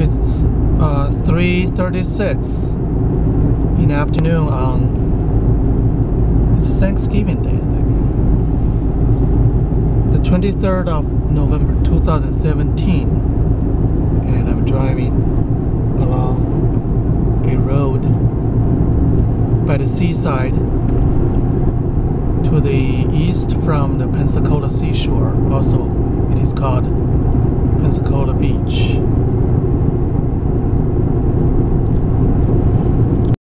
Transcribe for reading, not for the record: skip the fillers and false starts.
It's 3:36 in the afternoon on it's Thanksgiving Day, I think. The 23rd of November 2017, and I'm driving along a road by the seaside to the east from the Pensacola seashore. Also, it is called Pensacola Beach.